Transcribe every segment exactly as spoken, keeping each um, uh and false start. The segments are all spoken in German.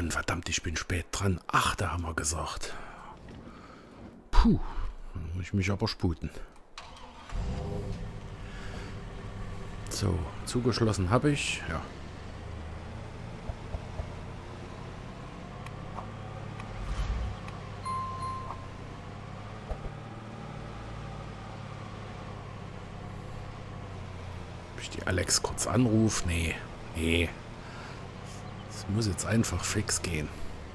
Mann, verdammt, ich bin spät dran. Ach, da haben wir gesagt. Puh, dann muss ich mich aber sputen. So, zugeschlossen habe ich. Ja. Ob ich die Alex kurz anrufe? Nee, nee. Es muss jetzt einfach fix gehen.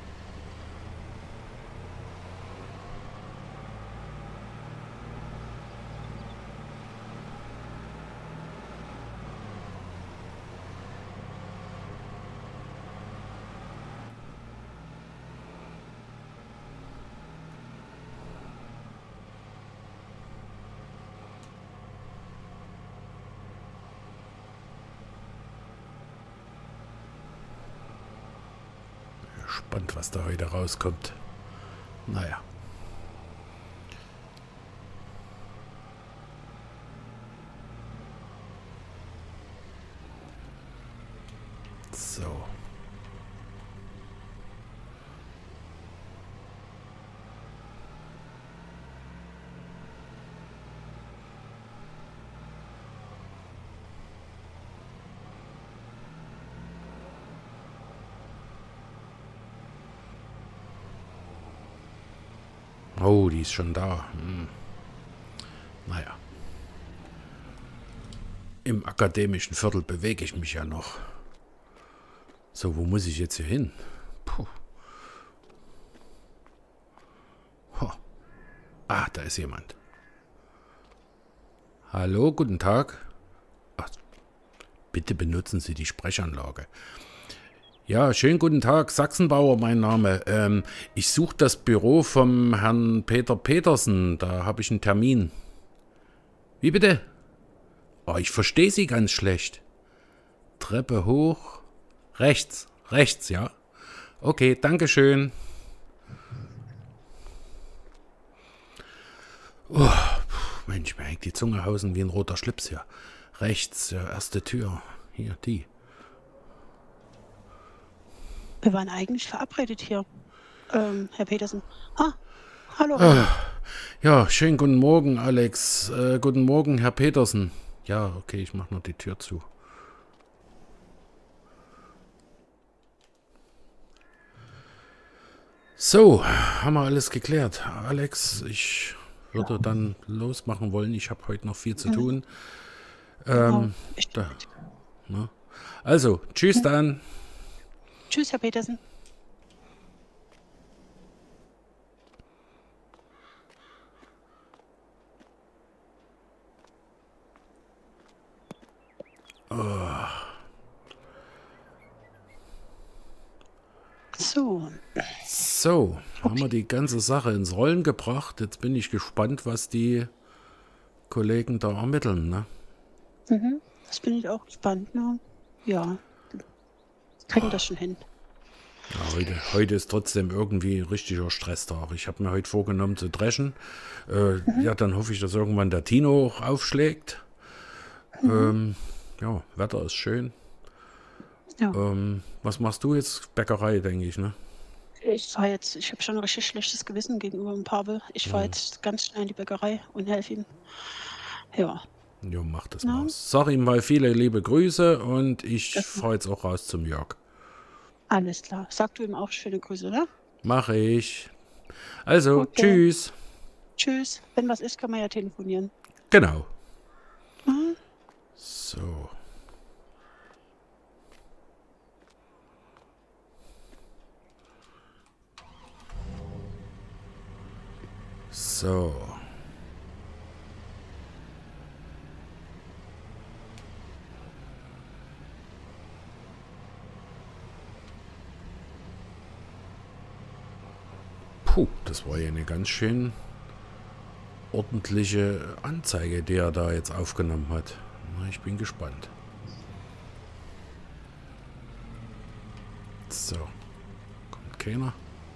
Spannend, was da heute rauskommt. Naja. So. Oh, die ist schon da. Hm. Naja. Im akademischen Viertel bewege ich mich ja noch. So, wo muss ich jetzt hier hin? Puh. Ho. Ah, da ist jemand. Hallo, guten Tag. Ach, bitte benutzen Sie die Sprechanlage. Ja, schönen guten Tag, Sachsenbauer mein Name. Ähm, ich suche das Büro vom Herrn Peter Petersen. Da habe ich einen Termin. Wie bitte? Oh, ich verstehe Sie ganz schlecht. Treppe hoch. Rechts, rechts, ja. Okay, danke schön. Oh, Mensch, mir hängt die Zunge hausen wie ein roter Schlips hier. Rechts, ja, erste Tür. Hier, die. Wir waren eigentlich verabredet hier, ähm, Herr Petersen. Ah, hallo. Ah, ja, schönen guten Morgen, Alex. Äh, guten Morgen, Herr Petersen. Ja, okay, ich mache noch die Tür zu. So, haben wir alles geklärt. Alex, ich würde dann losmachen wollen. Ich habe heute noch viel zu tun. Ähm, da, ne? Also, tschüss dann. Tschüss, Herr Petersen. Oh. So. So, haben wir die ganze Sache ins Rollen gebracht. Jetzt bin ich gespannt, was die Kollegen da ermitteln, ne? Mhm. Das bin ich auch gespannt, ne? Ja. Kriegen das schon hin. Ja, heute, heute ist trotzdem irgendwie ein richtiger Stresstag. Ich habe mir heute vorgenommen zu dreschen. Äh, mhm. Ja, dann hoffe ich, dass irgendwann der Tino auch aufschlägt. Mhm. Ähm, ja, Wetter ist schön. Ja. Ähm, was machst du jetzt? Bäckerei, denke ich, ne? Ich fahre jetzt, ich habe schon ein richtig schlechtes Gewissen gegenüber dem Pavel. Ich fahre mhm. jetzt ganz schnell in die Bäckerei und helfe ihm. Ja. Jo, mach das mal. Sag ihm mal viele liebe Grüße und ich fahre jetzt auch raus zum Jörg. Alles klar. Sag du ihm auch schöne Grüße, oder? Mache ich. Also, okay. Tschüss. Tschüss. Wenn was ist, kann man ja telefonieren. Genau. Mhm. So. So. Puh, das war ja eine ganz schön ordentliche Anzeige, die er da jetzt aufgenommen hat. Na, ich bin gespannt. So. Kommt keiner.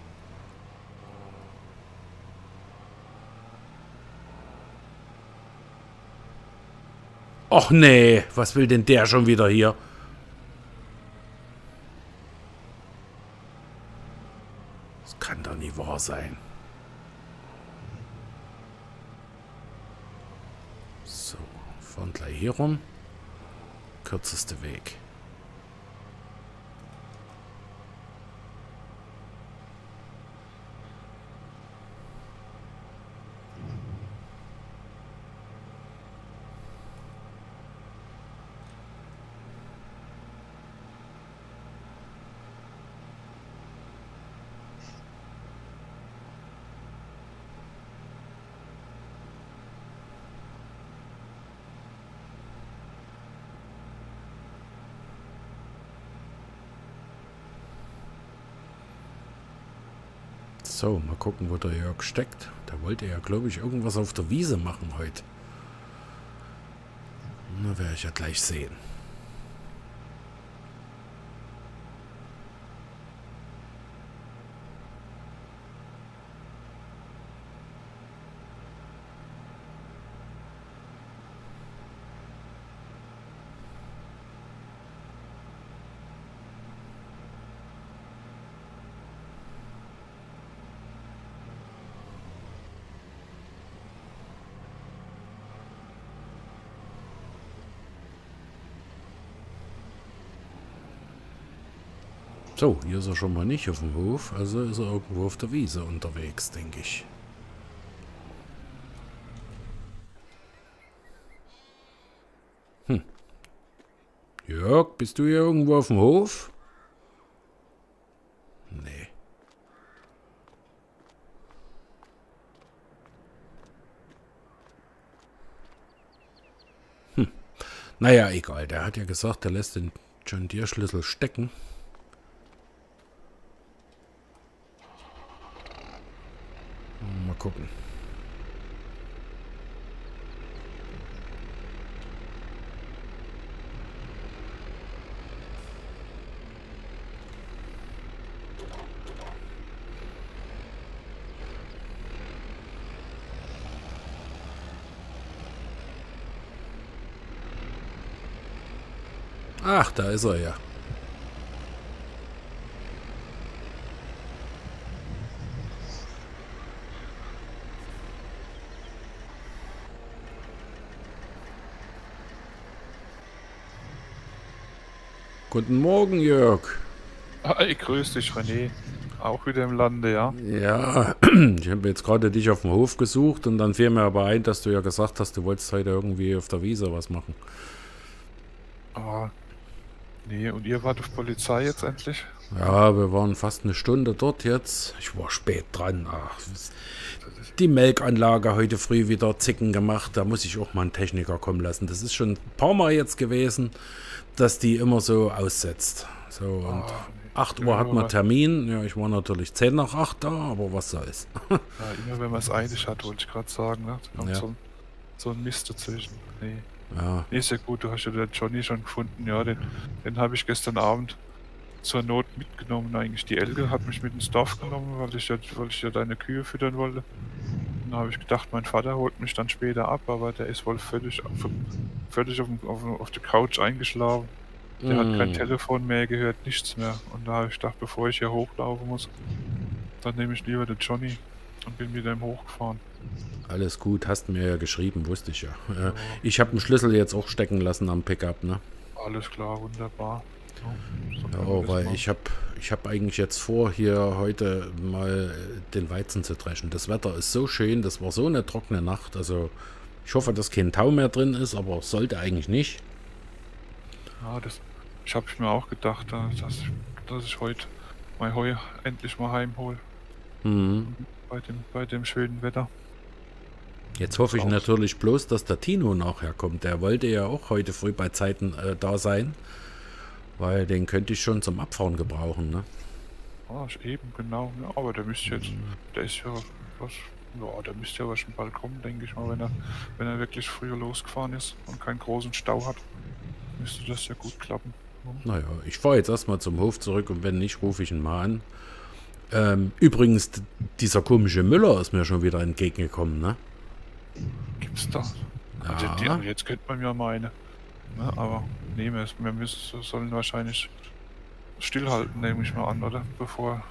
Och nee, was will denn der schon wieder hier? Das kann doch nicht wahr sein. So, fahren gleich hier rum. Kürzeste Weg. So, mal gucken, wo der Jörg steckt. Der wollte ja, glaube ich, irgendwas auf der Wiese machen heute. Na, werde ich ja gleich sehen. So, hier ist er schon mal nicht auf dem Hof, also ist er irgendwo auf der Wiese unterwegs, denke ich. Hm. Jörg, bist du hier irgendwo auf dem Hof? Nee. Hm. Naja, egal, der hat ja gesagt, der lässt den John Deere Schlüssel stecken. Mal gucken. Ach, da ist er ja. Guten Morgen, Jörg. Hi, grüß dich, René. Auch wieder im Lande, ja? Ja, ich habe jetzt gerade dich auf dem Hof gesucht und dann fiel mir aber ein, dass du ja gesagt hast, du wolltest heute irgendwie auf der Wiese was machen. Ah, nee, und ihr wart auf Polizei jetzt endlich? Ja, wir waren fast eine Stunde dort jetzt. Ich war spät dran. Ach, die Melkanlage heute früh wieder Zicken gemacht. Da muss ich auch mal einen Techniker kommen lassen. Das ist schon ein paar Mal jetzt gewesen, dass die immer so aussetzt. So, und Ah, acht nee. Uhr hat man Ja, Termin. Ja, ich war natürlich zehn nach acht da, aber was soll's. ja, immer wenn man es eilig hat, wollte ich gerade sagen, ne? Da kommt Ja. so, ein- so ein Mist dazwischen. Nee. Ja, Nee, ist ja gut, du hast ja den Johnny schon gefunden, ja, den, den habe ich gestern Abend zur Not mitgenommen. Eigentlich die Elke hat mich mit ins Dorf genommen, weil ich ja, weil ich ja deine Kühe füttern wollte. Und da habe ich gedacht, mein Vater holt mich dann später ab, aber der ist wohl völlig auf, völlig auf, dem- auf, dem- auf der Couch eingeschlafen. Der hat kein Mm. Telefon mehr gehört, nichts mehr. Und da habe ich gedacht, bevor ich hier hochlaufen muss, dann nehme ich lieber den Johnny und bin mit ihm hochgefahren. Alles gut, hast mir ja geschrieben, wusste ich ja. Äh, Ja, ich habe den Schlüssel jetzt auch stecken lassen am Pickup, ne? alles klar, wunderbar. Ja, so Ja, können wir das weil machen. ich habe ich hab eigentlich jetzt vor, hier heute mal äh, den Weizen zu dreschen. Das Wetter ist so schön, das war so eine trockene Nacht. Also ich hoffe, dass kein Tau mehr drin ist, aber sollte eigentlich nicht. Ja, das, ich habe mir auch gedacht, äh, dass, ich- dass ich heute mein Heu endlich mal heimhole. Mhm. Bei dem, bei dem schönen Wetter. Jetzt hoffe ich Raus. natürlich bloß, dass der Tino nachher kommt. Der wollte ja auch heute früh bei Zeiten äh, da sein, weil den könnte ich schon zum Abfahren gebrauchen, ne? Ah, ist eben, genau. Ja, aber der müsste jetzt, der ist ja was, ja, der müsste ja schon bald kommen, denke ich mal, wenn er, wenn er wirklich früher losgefahren ist und keinen großen Stau hat, müsste das ja gut klappen. Naja, ich fahre jetzt erstmal zum Hof zurück und wenn nicht, rufe ich ihn mal an. Ähm, übrigens, d- dieser komische Müller ist mir schon wieder entgegengekommen, ne? Gibt's da? Also Ja. die, also jetzt könnte man ja meine. Ne, aber nee, wir, wir müssen, sollen wahrscheinlich stillhalten, nehme ich mal an, oder? Bevor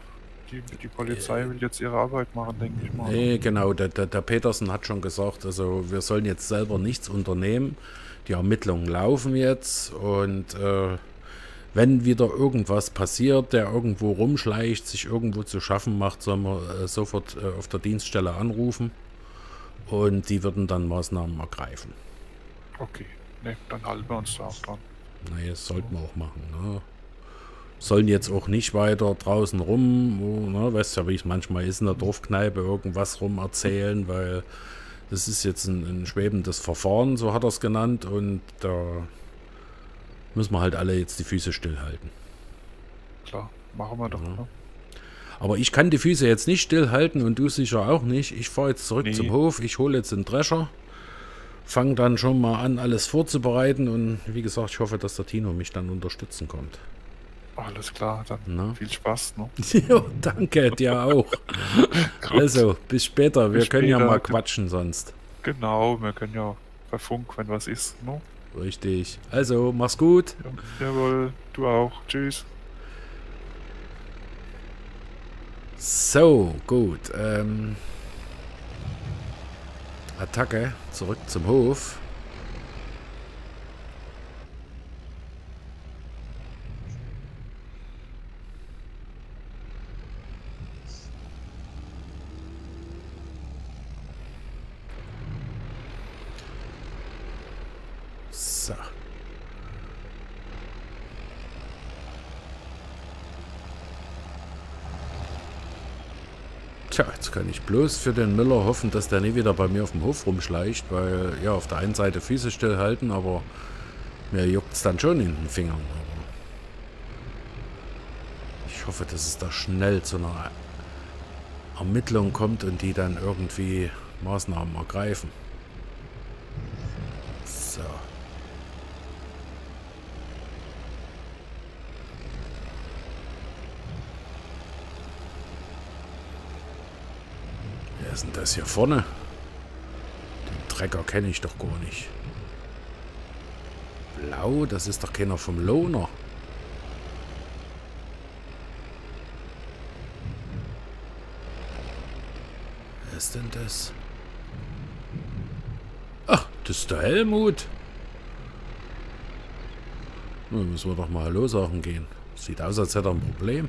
Die, die Polizei will jetzt ihre Arbeit machen, denke ich mal. Nee, genau, der, der, der Petersen hat schon gesagt, also wir sollen jetzt selber nichts unternehmen. Die Ermittlungen laufen jetzt und äh, wenn wieder irgendwas passiert, der irgendwo rumschleicht, sich irgendwo zu schaffen macht, sollen wir äh, sofort äh, auf der Dienststelle anrufen und die würden dann Maßnahmen ergreifen. Okay, ne, dann halten wir uns da auch dran. Naja, das sollten wir auch machen. Ne? Sollen jetzt auch nicht weiter draußen rum, wo, ne, weißt ja, wie es manchmal ist in der Dorfkneipe, irgendwas rum erzählen, weil das ist jetzt ein, ein schwebendes Verfahren, so hat er es genannt, und da müssen wir halt alle jetzt die Füße stillhalten. Klar, machen wir doch. Ja. Ne? Aber ich kann die Füße jetzt nicht stillhalten und du sicher auch nicht. Ich fahre jetzt zurück Nee. zum Hof, ich hole jetzt den Drescher, fange dann schon mal an, alles vorzubereiten und wie gesagt, ich hoffe, dass der Tino mich dann unterstützen kommt. Alles klar, dann Na? viel Spaß. Ne? Ja, danke, dir auch. Also, bis später. Wir Bis können ja später. mal quatschen sonst. Genau, wir können ja bei Funk, wenn was ist. Ne? Richtig. Also, mach's gut. Ja, jawohl, du auch. Tschüss. So, gut. Ähm, Attacke. Zurück zum Hof. So. Tja, jetzt kann ich bloß für den Müller hoffen, dass der nie wieder bei mir auf dem Hof rumschleicht, weil, ja, auf der einen Seite Füße stillhalten, aber mir juckt es dann schon in den Fingern. Aber ich hoffe, dass es da schnell zu einer Ermittlung kommt und die dann irgendwie Maßnahmen ergreifen. So. Wer ist denn das hier vorne? Den Trecker kenne ich doch gar nicht. Blau, das ist doch keiner vom Lohner. Wer ist denn das? Ach, das ist der Helmut. Na, müssen wir doch mal Hallo sagen gehen. Sieht aus, als hätte er ein Problem.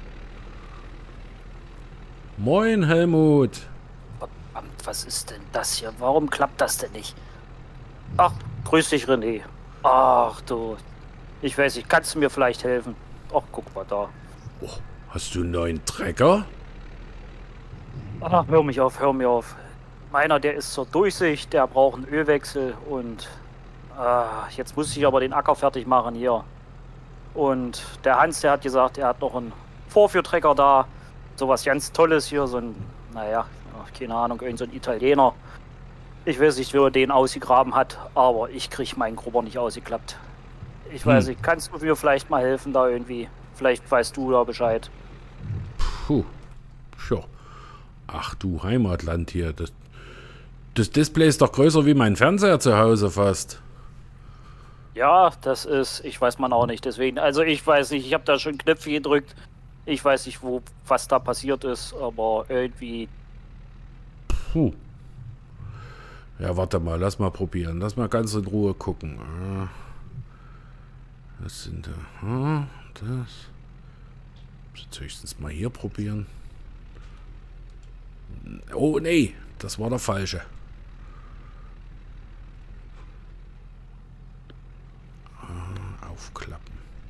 Moin, Helmut. Verdammt, was ist denn das hier? Warum klappt das denn nicht? Ach, grüß dich, René. Ach du, ich weiß nicht, kannst du mir vielleicht helfen? Ach, guck mal da. Oh, hast du einen neuen Trecker? Ach, hör mich auf, hör mir auf. Meiner, der ist zur Durchsicht, der braucht einen Ölwechsel und ah, jetzt muss ich aber den Acker fertig machen hier. Und der Hans, der hat gesagt, er hat noch einen Vorführtrecker da. Sowas ganz Tolles hier, so ein, naja, keine Ahnung, irgend so ein Italiener. Ich weiß nicht, wie er den ausgegraben hat, aber ich kriege meinen Grubber nicht ausgeklappt. Ich weiß Hm. nicht, kannst du mir vielleicht mal helfen da irgendwie? Vielleicht weißt du da Bescheid. Puh. Ja. Ach du Heimatland hier. Das, das Display ist doch größer wie mein Fernseher zu Hause fast. Ja, das ist, ich weiß man auch nicht, deswegen, also ich weiß nicht, ich habe da schon Knöpfe gedrückt. Ich weiß nicht, wo, was da passiert ist, aber irgendwie... Puh. Ja, warte mal, lass mal probieren. Lass mal ganz in Ruhe gucken. Ah. Was sind da? Ah, das. Jetzt höchstens mal hier probieren. Oh, nee, das war der falsche. Ah, aufklappen.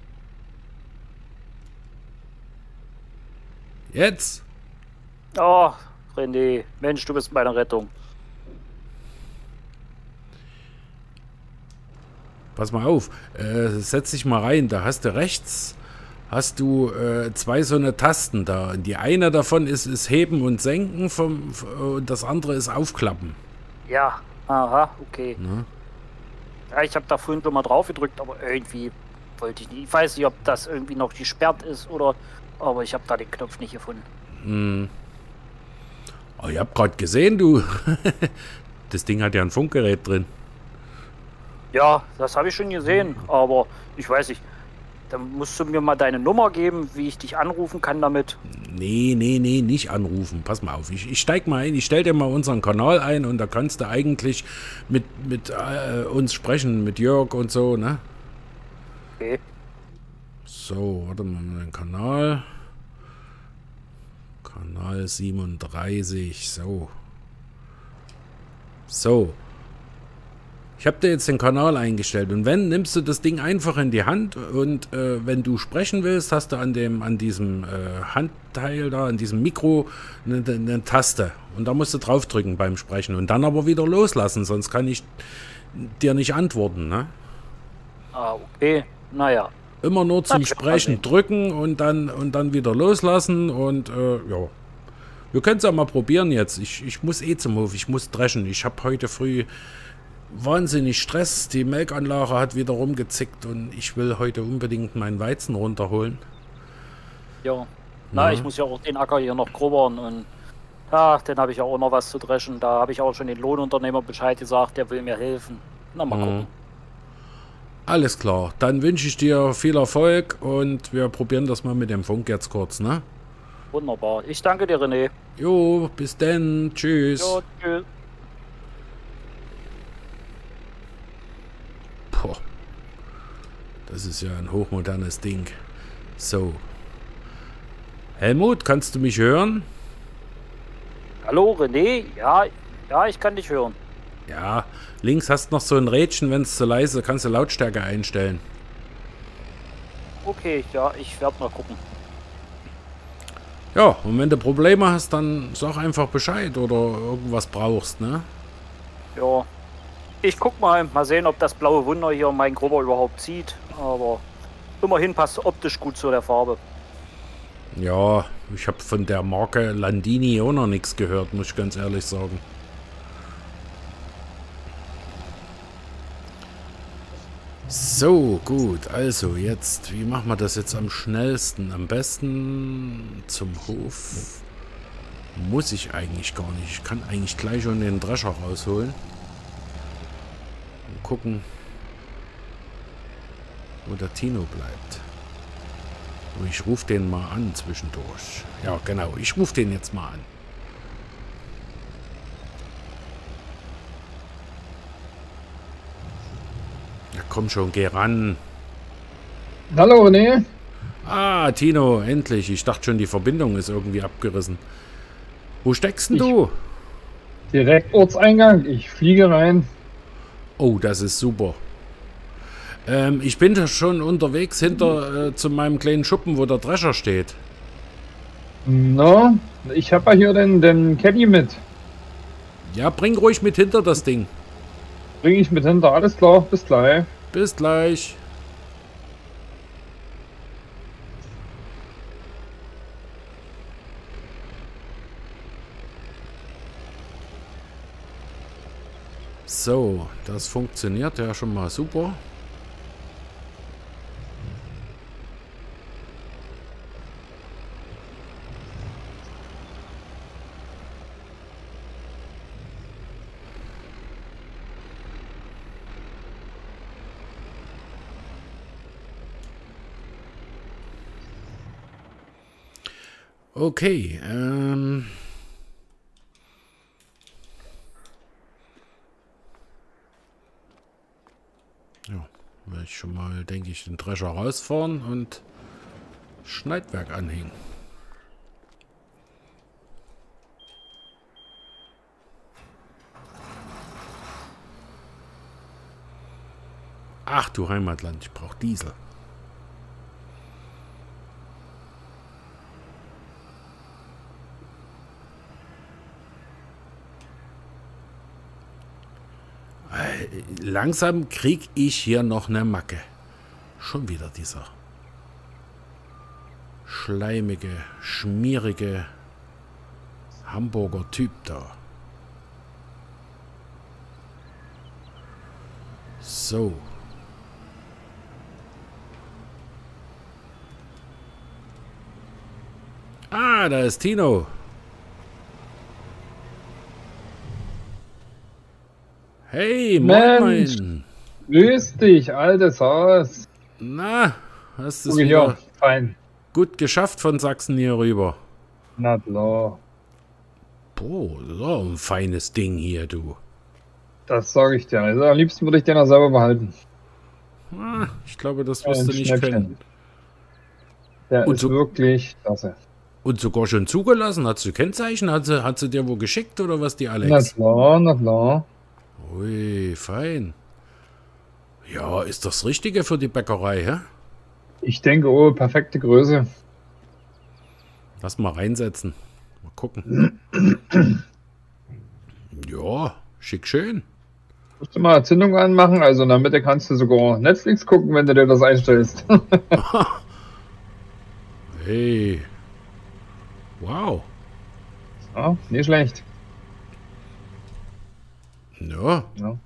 Jetzt! Oh, René, Mensch, du bist meine Rettung. Pass mal auf, äh, setz dich mal rein, da hast du rechts, hast du äh, zwei so eine Tasten da. Die eine davon ist, ist Heben und Senken vom, und das andere ist Aufklappen. Ja, aha, okay. Ne? Ja, ich habe da vorhin schon mal drauf gedrückt, aber irgendwie wollte ich nicht. Ich weiß nicht, ob das irgendwie noch gesperrt ist oder, aber ich habe da den Knopf nicht gefunden. Hm. Oh, ich hab gerade gesehen, du. Das Ding hat ja ein Funkgerät drin. Ja, das habe ich schon gesehen, aber ich weiß nicht. Dann musst du mir mal deine Nummer geben, wie ich dich anrufen kann damit. Nee, nee, nee, nicht anrufen. Pass mal auf. Ich, ich steig mal ein, ich stell dir mal unseren Kanal ein und da kannst du eigentlich mit, mit äh, uns sprechen, mit Jörg und so, ne? Okay. So, warte mal, den Kanal. Kanal siebenunddreißig, so. So. Ich habe dir jetzt den Kanal eingestellt und wenn, nimmst du das Ding einfach in die Hand und äh, wenn du sprechen willst, hast du an dem an diesem äh, Handteil da, an diesem Mikro eine, eine Taste und da musst du draufdrücken beim Sprechen und dann aber wieder loslassen, sonst kann ich dir nicht antworten, ne? Ah, okay. Naja. Immer nur zum Das Sprechen drücken und dann und dann wieder loslassen und äh, ja. Wir können es ja mal probieren jetzt. Ich, ich muss eh zum Hof, ich muss dreschen. Ich habe heute früh wahnsinnig Stress. Die Melkanlage hat wieder rumgezickt und ich will heute unbedingt meinen Weizen runterholen. Ja. Na, Ja. ich muss ja auch den Acker hier noch grubbern und ach, dann habe ich auch noch was zu dreschen. Da habe ich auch schon den Lohnunternehmer Bescheid gesagt, der will mir helfen. Na, mal Mhm. gucken. Alles klar. Dann wünsche ich dir viel Erfolg und wir probieren das mal mit dem Funk jetzt kurz, ne? Wunderbar. Ich danke dir, René. Jo, bis denn. Tschüss. Jo, tschüss. Boah. Das ist ja ein hochmodernes Ding. So. Helmut, kannst du mich hören? Hallo, René? Ja, ja, ich kann dich hören. Ja, links hast noch so ein Rädchen, wenn es zu leise, kannst du Lautstärke einstellen. Okay, ja, ich werde mal gucken. Ja, und wenn du Probleme hast, dann sag einfach Bescheid oder irgendwas brauchst, ne? Ja. Ich guck mal, mal sehen, ob das blaue Wunder hier mein Grubber überhaupt zieht. Aber immerhin passt optisch gut zu der Farbe. Ja, ich habe von der Marke Landini auch noch nichts gehört, muss ich ganz ehrlich sagen. So, gut, also jetzt, wie machen wir das jetzt am schnellsten? Am besten zum Hof muss ich eigentlich gar nicht. Ich kann eigentlich gleich schon den Drescher rausholen. Und gucken, wo der Tino bleibt. Und ich rufe den mal an zwischendurch. Ja, genau, ich rufe den jetzt mal an. Ja, komm schon, geh ran. Hallo René. Ah, Tino, endlich. Ich dachte schon, die Verbindung ist irgendwie abgerissen. Wo steckst denn Ich- du? Direkt Ortseingang. Ich fliege rein. Oh, das ist super. Ähm, ich bin da schon unterwegs hinter äh, zu meinem kleinen Schuppen, wo der Drescher steht. No, ich habe ja hier den, den Caddy mit. Ja, bring ruhig mit hinter das Ding. Bringe ich mit hinter. Alles klar, bis gleich. Bis gleich. So, das funktioniert ja schon mal super. Okay, ähm... ja, werde ich schon mal, denke ich, den Drescher rausfahren und Schneidwerk anhängen. Ach du Heimatland, ich brauche Diesel. Langsam krieg ich hier noch eine Macke. Schon wieder dieser schleimige, schmierige Hamburger Typ da. So. Ah, da ist Tino. Hey, moin, Mensch. mein. Grüß dich, altes Haus. Na, Hast du es Guck wieder hier, fein. gut geschafft von Sachsen hier rüber? Na klar. Boah, das ist auch ein feines Ding hier, du. Das sage ich dir. Also am liebsten würde ich den auch selber behalten. Ah, ich glaube, das Ja, wirst ein du nicht Schnäppchen. können. Der Und ist so- wirklich klasse. Und sogar schon zugelassen? Hat sie Kennzeichen? Hat sie, hat sie dir wo geschickt oder was, die Na Alex? klar, na klar. Ui, fein. Ja, ist das Richtige für die Bäckerei, hä? Ich denke, oh, perfekte Größe. Lass mal reinsetzen. Mal gucken. Ja, schick schön. Musst du mal Zündung anmachen, also in der Mitte kannst du sogar Netflix gucken, wenn du dir das einstellst. Hey. Wow. Ja, nicht schlecht. Ja, Ja.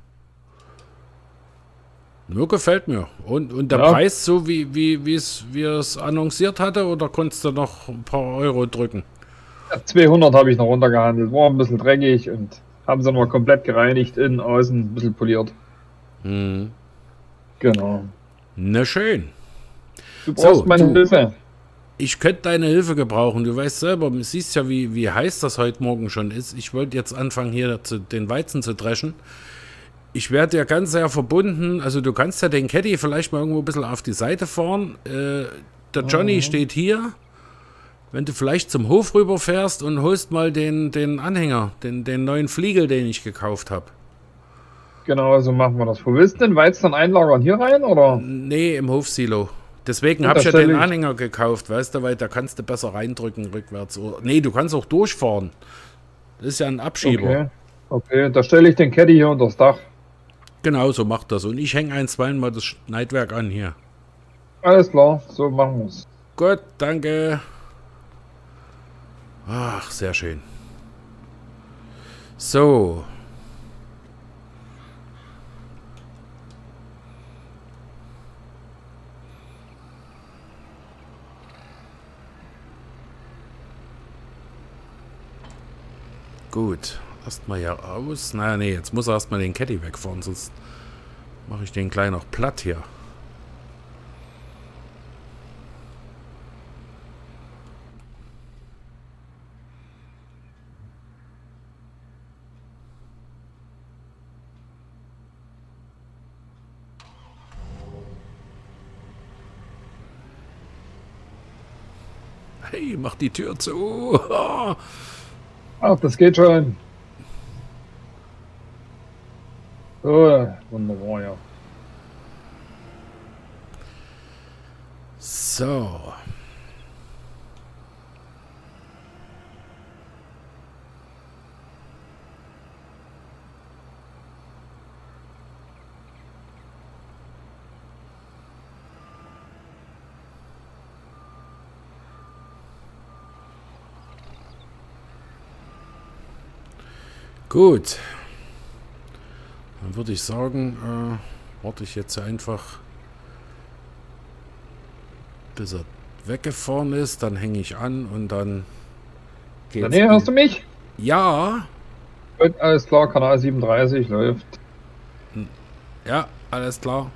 nur gefällt mir. Und, und der Ja. Preis so, wie, wie, wie es wie es annonciert hatte, oder konntest du noch ein paar Euro drücken? zweihundert habe ich noch runtergehandelt. War ein bisschen dreckig und haben sie noch komplett gereinigt, innen, außen, ein bisschen poliert. Hm. Genau. Na schön. Du brauchst So, meine du- Hilfe. Ich könnte deine Hilfe gebrauchen. Du weißt selber, du siehst ja, wie, wie heiß das heute Morgen schon ist. Ich wollte jetzt anfangen, hier zu, den Weizen zu dreschen. Ich werde dir ganz sehr verbunden. Also du kannst ja den Caddy vielleicht mal irgendwo ein bisschen auf die Seite fahren. Äh, der Johnny Mhm. steht hier. Wenn du vielleicht zum Hof rüberfährst und holst mal den, den Anhänger, den, den neuen Fliegel, den ich gekauft habe. Genau, so machen wir das. Wo willst du den Weizen dann einlagern? Hier rein, oder? Nee, im Hofsilo. Deswegen Ja, habe ich ja das den stell ich- Anhänger gekauft, weißt du, weil da kannst du besser reindrücken rückwärts. Oder, nee, du kannst auch durchfahren. Das ist ja ein Abschieber. Okay. Okay, da stelle ich den Caddy hier unter das Dach. Genau, so macht das. Und ich hänge einstweilen mal das Schneidwerk an hier. Alles klar, so machen wir's. Gut, danke. Ach, sehr schön. So. Gut, erstmal hier aus. Na, nee, jetzt muss er erstmal den Caddy wegfahren, sonst mache ich den gleich noch platt hier. Hey, mach die Tür zu. Ach, das geht schon. So, wunderbar, ja. So. Gut. Dann würde ich sagen, äh, warte ich jetzt einfach, bis er weggefahren ist, dann hänge ich an und dann geht's. Nee, hörst du mich? Ja, Gut, alles klar, Kanal siebenunddreißig läuft. ja, alles klar.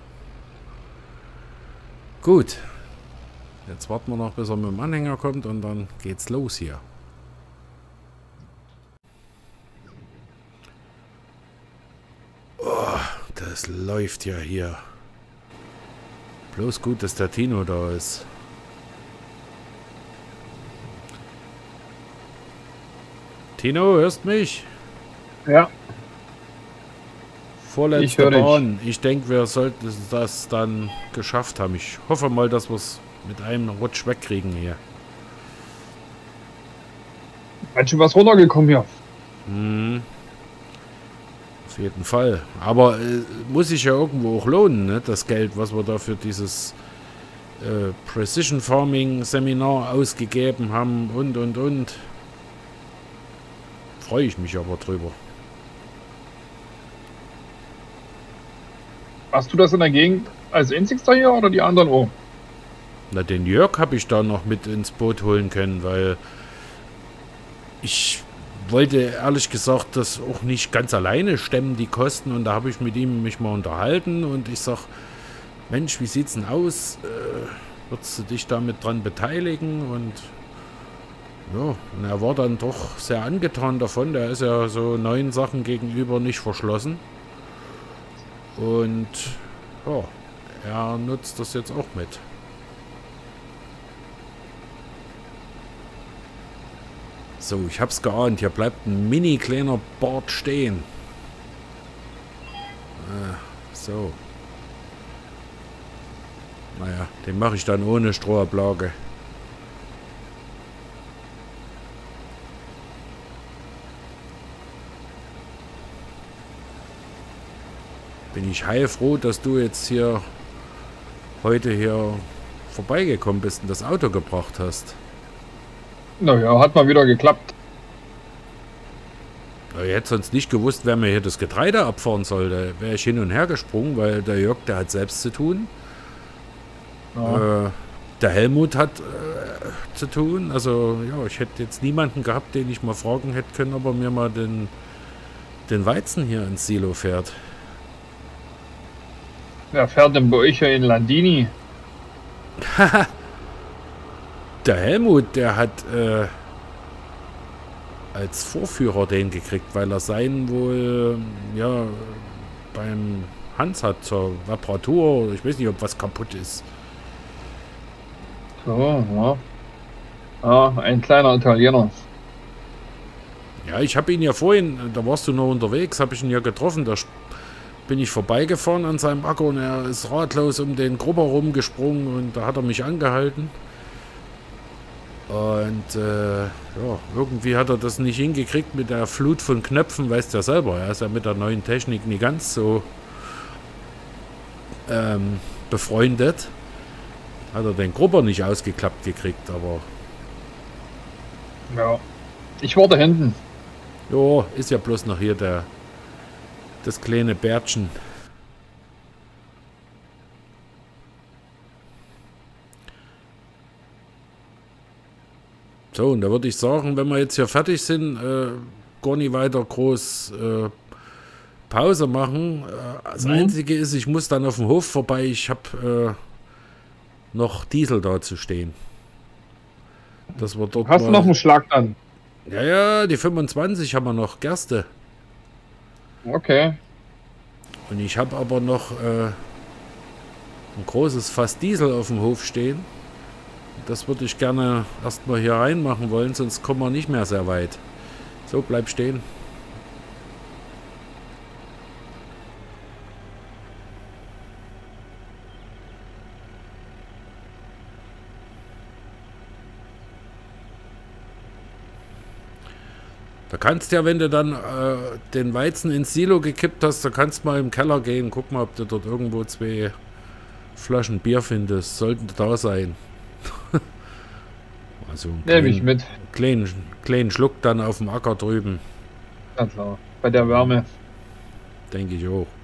Gut. Jetzt warten wir noch, bis er mit dem Anhänger kommt und dann geht's los hier. Oh, das läuft ja hier. Bloß gut, dass der Tino da ist. Tino, hörst mich? Ja, Ich Vorletzte hör dich. Bahn. Ich denke, wir sollten das dann geschafft haben. Ich hoffe mal, dass wir es mit einem Rutsch wegkriegen hier. ganz schön was runtergekommen hier. Hm. Auf jeden Fall. Aber äh, muss sich ja irgendwo auch lohnen, ne? Das Geld, was wir da für dieses äh, Precision Farming Seminar ausgegeben haben und und und. Freue ich mich aber drüber. Hast du das in der Gegend als einzigster hier oder die anderen auch? Na, den Jörg habe ich da noch mit ins Boot holen können, weil ich wollte ehrlich gesagt das auch nicht ganz alleine stemmen, die Kosten. Und da habe ich mit ihm mich mal unterhalten und ich sag, Mensch, wie sieht's denn aus? Äh, würdest du dich damit dran beteiligen und ja, und er war dann doch sehr angetan davon. Der ist ja so neuen Sachen gegenüber nicht verschlossen. Und ja, er nutzt das jetzt auch mit. So, ich hab's geahnt. Hier bleibt ein mini kleiner Bart stehen. Äh, so. Naja, den mache ich dann ohne Strohablage. Bin ich heilfroh, dass du jetzt hier heute hier vorbeigekommen bist und das Auto gebracht hast. Naja, hat mal wieder geklappt. Ich hätte sonst nicht gewusst, wer mir hier das Getreide abfahren sollte. Wäre ich hin und her gesprungen, weil der Jörg, der hat selbst zu tun. Ja. Äh, der Helmut hat äh, zu tun. Also ja, ich hätte jetzt niemanden gehabt, den ich mal fragen hätte können, ob er mir mal den, den Weizen hier ins Silo fährt. Wer fährt denn bei euch hier in Landini? Der Helmut, der hat äh, als Vorführer den gekriegt, weil er seinen wohl ja beim Hans hat zur Reparatur. Ich weiß nicht, ob was kaputt ist. So, ja. Ah, ein kleiner Italiener. Ja, ich habe ihn ja vorhin, da warst du noch unterwegs, habe ich ihn ja getroffen. Da bin ich vorbeigefahren an seinem Acker und er ist ratlos um den Grubber rumgesprungen und da hat er mich angehalten. Und äh, ja, irgendwie hat er das nicht hingekriegt mit der Flut von Knöpfen, weißt du ja selber. Er ist ja mit der neuen Technik nicht ganz so ähm, befreundet. Hat er den Grubber nicht ausgeklappt gekriegt, aber... Ja, ich war da hinten. Jo, ist ja bloß noch hier der das kleine Bärtchen. So, und da würde ich sagen, wenn wir jetzt hier fertig sind, äh, gar nicht weiter groß äh, Pause machen. Äh, das mhm. Einzige ist, ich muss dann auf dem Hof vorbei. Ich habe äh, noch Diesel da zu stehen. Das wir dort Hast mal, du noch einen Schlag dann? Ja, ja, die fünfundzwanzig haben wir noch, Gerste. Okay. Und ich habe aber noch äh, ein großes Fass Diesel auf dem Hof stehen. Das würde ich gerne erstmal hier reinmachen wollen, sonst kommen wir nicht mehr sehr weit. So, bleib stehen. Da kannst ja, wenn du dann äh, den Weizen ins Silo gekippt hast, da kannst du mal im Keller gehen, guck mal, ob du dort irgendwo zwei Flaschen Bier findest. Sollten da sein. Also einen Nehme ich mit. Kleinen, kleinen Schluck dann auf dem Acker drüben. Ja klar, bei der Wärme. Denke ich auch.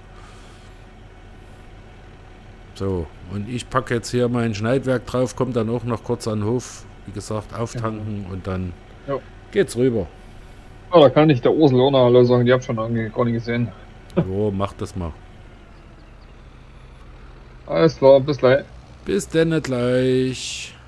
So, und ich packe jetzt hier mein Schneidwerk drauf, kommt dann auch noch kurz an den Hof, wie gesagt, auftanken ja. Und dann ja. Geht's rüber. Ja, da kann ich der Ursel auch noch Hallo sagen, die hab schon irgendwie gar nicht gesehen. Jo, mach das mal. Alles klar, bis gleich. Bis dann gleich.